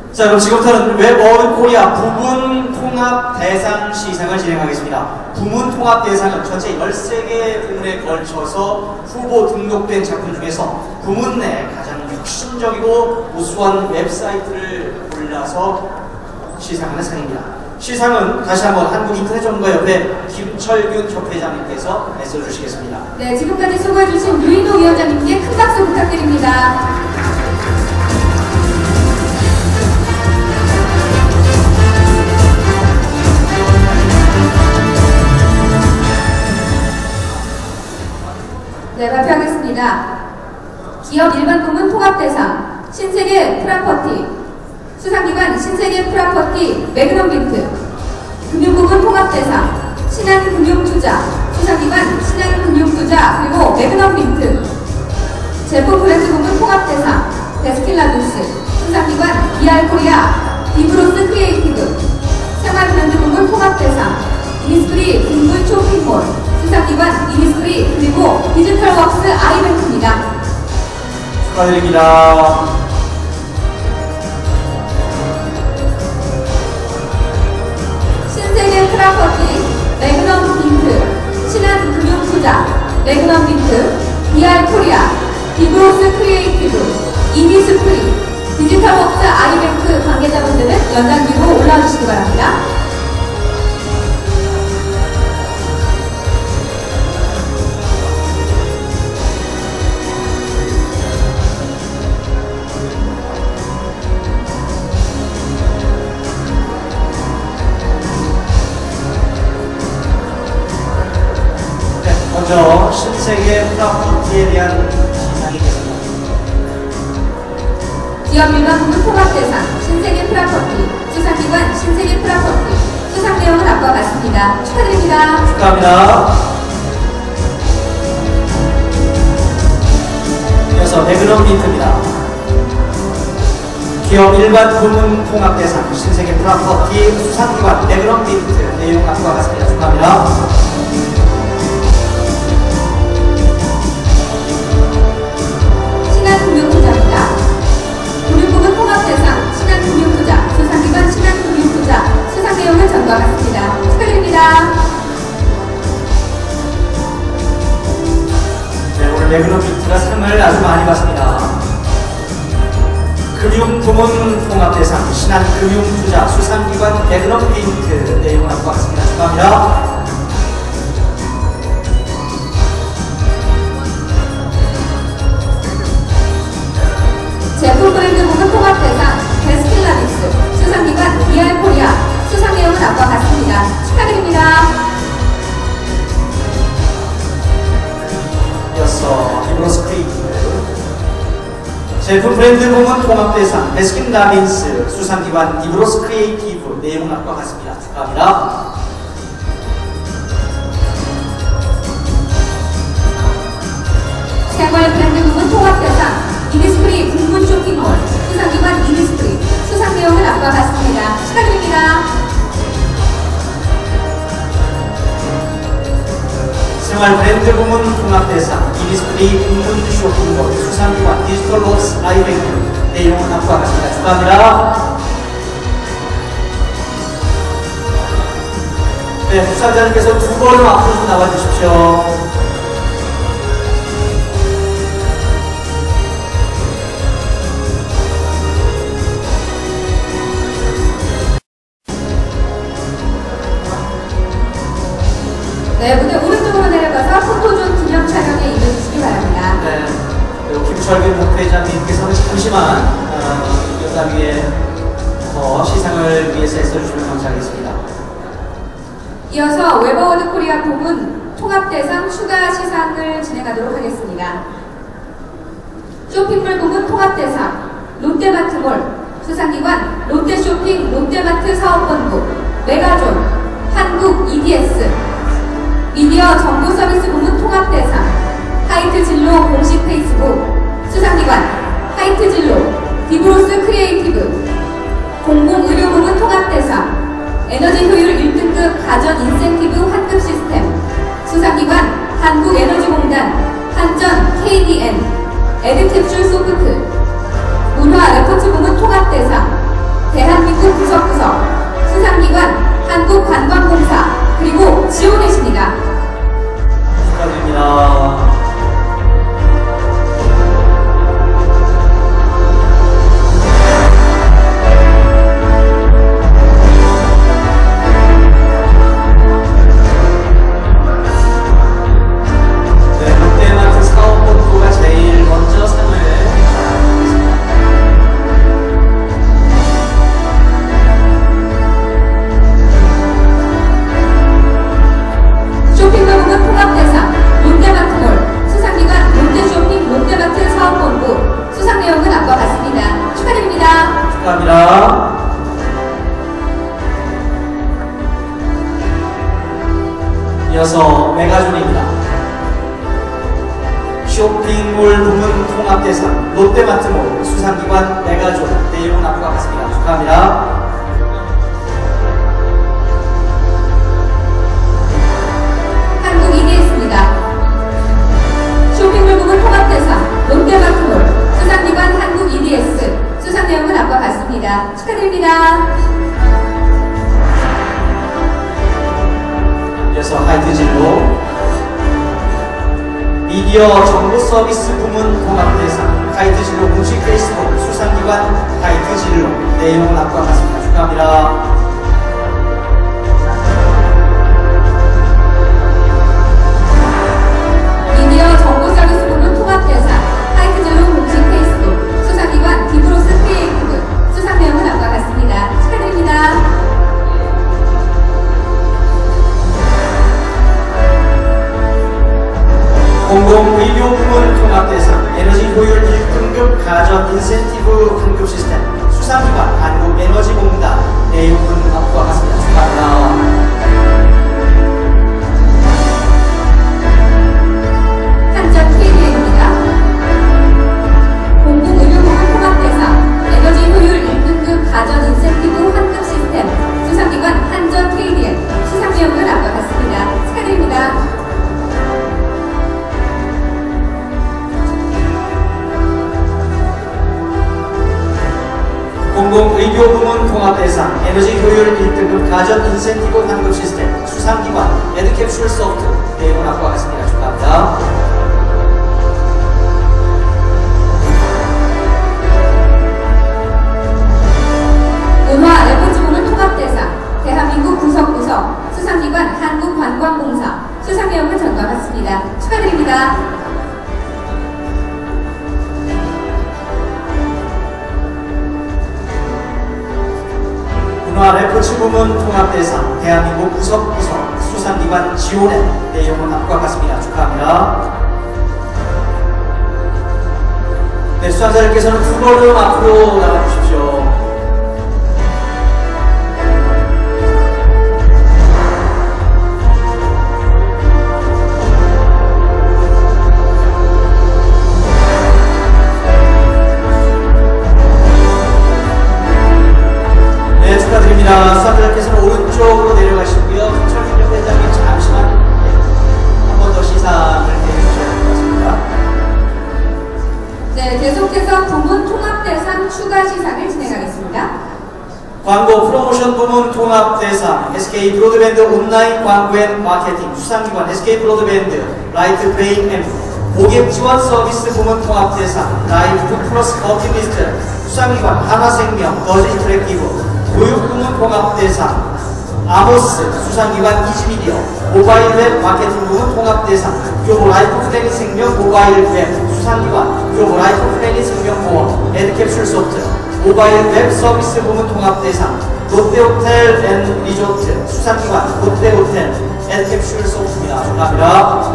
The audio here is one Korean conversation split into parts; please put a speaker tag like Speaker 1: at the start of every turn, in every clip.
Speaker 1: 자, 그럼 지금부터는 웹 어워드 코리아 부문 통합 대상 시상을 진행하겠습니다. 부문 통합 대상은 전체 13개 부문에 걸쳐서 후보 등록된 작품 중에서 부문 내 가장 혁신적이고 우수한 웹사이트를 골라서 시상하는 상입니다. 시상은 다시 한번 한국인터넷전문가협회 김철균 협회장님께서 애써주시겠습니다.
Speaker 2: 네, 지금까지 수고해주신 유인호 위원장님께 큰 박수 부탁드립니다. 네, 발표하겠습니다. 기업 일반 부문 통합대상 신세계 프라퍼티 수상기관 신세계 프라퍼티 매그넘빈트 금융부문 통합대상 신한금융투자 수상기관 신한금융투자 그리고 매그넘빈트 제품 브랜드 부문 통합대상 베스킨라빈스 수상기관 BR코리아 비브로스 크리에이티브 생활브랜드 부문 통합대상 이니스프리 빙글 쇼핑몰 수상기관 이니스프리 그리고 디지털웍스 아이뱅크입니다.
Speaker 1: 축하드립니다.
Speaker 2: 신세계 프라퍼티 매그넘빈트 신한금융투자 매그넘빈트 BR코리아 비브로스 크리에이티브 이니스프리 디지털웍스 아이뱅크 관계자분들은 연단 위로 올라와주시기 바랍니다.
Speaker 1: 먼저 신세계 프라퍼티에 대한 시상이 있겠습니다.
Speaker 2: 기업 일반 부문 통합대상 신세계 프라퍼티 수상기관 신세계 프라퍼티 수상 내용은 앞과 같습니다. 축하드립니다.
Speaker 1: 축하합니다. 이어서 매그넘빈트입니다. 기업 일반 부문 통합대상 신세계 프라퍼티 수상기관 매그넘빈트 내용 앞과 같습니다. 축하합니다.
Speaker 2: 신한금융투자입니다. 금융부문 통합대상 신한금융투자 수상기관 신한금융투자 수상 내용은 전과 같습니다. 축하드립니다.
Speaker 1: 네, 오늘 매그넘빈트가 상을 아주 많이 받습니다. 금융부문 통합대상 신한금융투자 수상기관 매그넘빈트 내용은 앞과 같습니다. 축하합니다.
Speaker 2: 제품 브랜드 부문 통합대상 베스킨라빈스 수상기관 BR코리아 수상 내용은 앞과 같습니다. 축하드립니다.
Speaker 1: 이어서 비브로스 크리에이티브 제품 브랜드 부문 통합대상 베스킨라빈스 수상기관 비브로스 크리에이티브 내용은 앞과 같습니다. 축하합니다.
Speaker 2: 생활 브랜드 부문 통합대상 이니스프리 국문 쇼핑몰 수상기관 이니스프리 수상 내용은 앞과 같습니다. 축하드립니다.
Speaker 1: 생활 브랜드 부문 통합대상 이니스프리 국문 쇼핑몰 수상기관 디지털웍스 아이뱅크 내용은 앞과 같습니다. 축하합니다. 네, 부상자님께서 두 번 앞으로 좀 나와주십시오.
Speaker 2: 네, 무대 오른쪽으로 내려가서 포토존 기념 촬영에 임해주시기 바랍니다.
Speaker 1: 네, 그리고 김철균 협회장님께서는 잠시만 여자 위에 시상을 위해서 애써주시면 감사하겠습니다.
Speaker 2: 이어서 웹 어워드 코리아 부문 통합대상 추가 시상을 진행하도록 하겠습니다. 쇼핑몰 부문 통합대상 롯데마트몰 수상기관 롯데쇼핑 롯데마트 사업본부 메가존 한국 EDS 미디어 정보서비스 부문 통합대상 하이트진로 공식 페이스북 수상기관 하이트진로 비브로스 크리에이티브 공공의료 부문 통합대상 에너지 효율 1등급 가전 인센티브 환급 시스템 수상기관 한국에너지공단 한전 KDN 에드캡슐 소프트 문화 레퍼트 부문 통합대상
Speaker 1: 축하합니다. 이어서 메가존입니다. 쇼핑몰 부문 통합대상 롯데마트몰 수상기관 메가존. 내용은 앞과 같습니다. 축하합니다.
Speaker 2: 한국 EDS입니다. 쇼핑몰 부문 통합대상 롯데마트몰 수상기관 한국 EDS. 수상 내용은 앞과 같습니다. 축하드립니다.
Speaker 1: 이어서 하이트진로 미디어 정보 서비스 부문 통합대상 하이트진로 공식 페이스북 수상기관 하이트진로. 내용은 앞과 같습니다. 축하합니다.
Speaker 2: 미디어 정보 서비스 부문 통합대상 하이트진로 공식 페이스북 수상기관 디브로스 크리에이티브. 수상 내용은 앞과 같습니다. 축하드립니다.
Speaker 1: 공공의료 부문 통합대상 에너지 효율 1등급 가전 인센티브 환급 시스템 수상기관 한국에너지공단. 내용은 앞과 같습니다. 축하합니다.
Speaker 2: 한전 KDN입니다. 공공의료부문 통합대상 에너지 효율 1등급 가전 인센티브 환급 시스템 수상기관 한전 KDN. 수상 내용은 앞과 같습니다. 축하드립니다.
Speaker 1: 공공의료부문 통합대상 에너지 효율 1등급 가전 인센티브 환급 시스템 수상기관 에드캡슐 소프트. 내용은 앞과 같습니다. 축하합니다.
Speaker 2: 문화 레포츠부문 통합대상 대한민국 구석구석 수상기관 한국관광공사. 수상 내용은 전과 같습니다. 축하드립니다.
Speaker 1: 문화 레포츠 부문 통합대상 대한민국 구석구석 수상기관 지원회. 내용은 앞과 같습니다. 축하합니다. 네, 수상자들께서는 두 걸음 앞으로 나가주십시오. 네, 축하드립니다. 수상자들께서는 오른쪽으로 내려가시고요. 김철균 회장님 잠시만 한 번 더 시상을 해주셔야 될 것 같습니다.
Speaker 2: 네, 계속해서 부문 통합대상 추가 시상을 진행하겠습니다.
Speaker 1: 광고 프로모션 부문 통합대상 SK 브로드밴드 온라인 광고 앤 마케팅 수상기관 SK 브로드밴드 라이트 브레인 M. 고객 지원 서비스 부문 통합대상 라이프 플러스 버킷리스트 수상기관 하나생명 더즈 인터랙티브. 교육 부문 통합대상 아모스 수상기관 이지미디어. 모바일 웹 마케팅 부문 통합대상 교보 라이프 플래닝 생명 모바일 웹 수상기관 교보 라이프 플래닝 생명보험 에드캡슐 소프트. 모바일 웹 서비스 부문 통합대상 롯데호텔 앤 리조트 수상기관 롯데호텔 에드캡슐 소프트입니다. 축하합니다.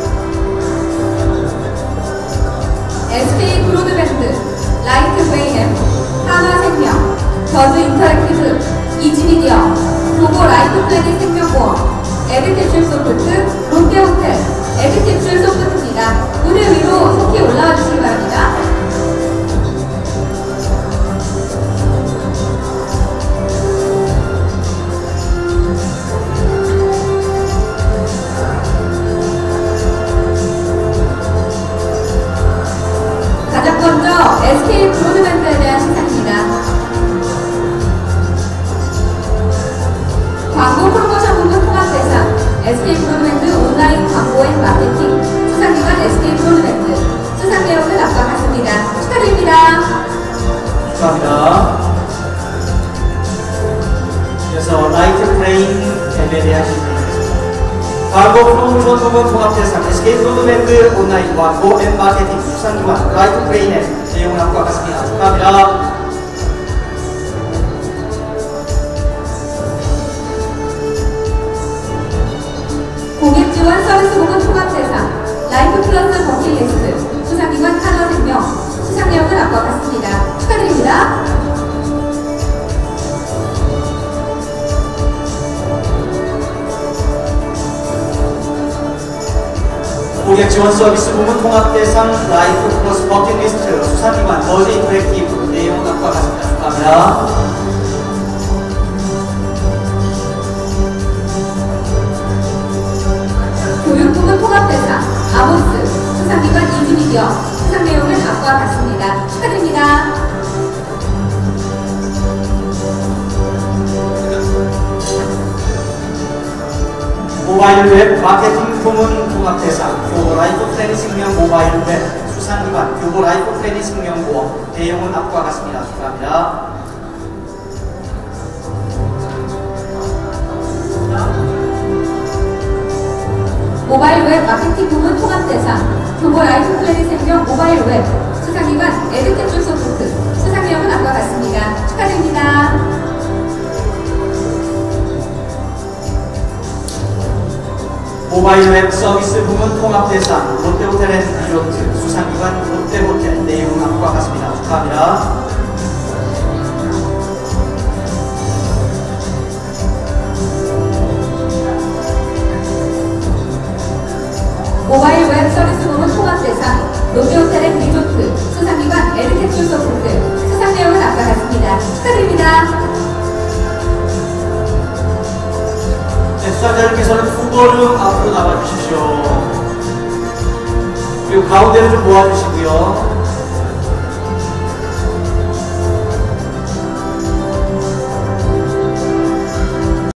Speaker 2: SK 브로드밴드 라이트 브레인 하나생명 더즈 인터랙티브 이지미디어 교보 라이프 플래닝 생명보험 에드캡슐 소프트 롯데호텔 에드캡슐 소프트입니다. 무대 위로 속히 올라와 주시기 바랍니다. 가장 먼저 SK 브로드밴드에 대한 시상입니다. 광고 프로모션 부문 통합대상 SK 브로드밴드 온라인 광고 앤 마케팅 수상기관 SK 브로드밴드. 수상 내용은 앞과 같습니다. 축하드립니다.
Speaker 1: 축하합니다. 이어서 라이트 브레인 앱에 대한 시상입니다. 광고 프로모션 부문 통합대상 SK 브로드밴드 온라인 광고 앤 마케팅 수상기관 라이트 브레인 앱. 내용은 앞과 같습니다. 축하합니다.
Speaker 2: 고객 지원 서비스 부문 통합대상 라이프 플러스 버킷리스트 수상기관 하나생명. 수상 내용은 앞과 같습니다. 축하드립니다.
Speaker 1: 고객 지원 서비스 부문 통합 대상 라이프 플러스 버킷리스트 수상기관 더즈 인터랙티브 내용은 앞과 같습니다. 축하합니다.
Speaker 2: 교육부문 통합대상 아모스 수상기관 이즈미디어 수상 내용은 앞과 같습니다. 축하드립니다.
Speaker 1: 모바일 웹 마케팅 부문 통합 대상 교보 라이프 플래닝 생명 모바일 웹 수상기관 교보 라이프 플래닝 생명보험 내용은 앞과 같습니다. 축하합니다.
Speaker 2: 모바일 웹 마케팅 부문 통합대상 교보 라이프 플래닝 생명 모바일 웹 수상기관 에듀캡션 소프트 수상 내용은 앞과 같습니다. 축하드립니다.
Speaker 1: 모바일 웹 서비스 부문 통합 대상 롯데호텔 앤 리조트 수상기관 롯데호텔 내용은 앞과 같습니다. 축하합니다.
Speaker 2: 모바일 웹 서비스 부문 통합대상 롯데호텔 앤 리조트 수상기관 에듀캡션 소프트 수상 내용은 앞과 같습니다. 축하드립니다.
Speaker 1: 네, 수상자님께서는 후보를 앞으로 나와주십시오. 그리고 가운데를 좀 모아주시고요.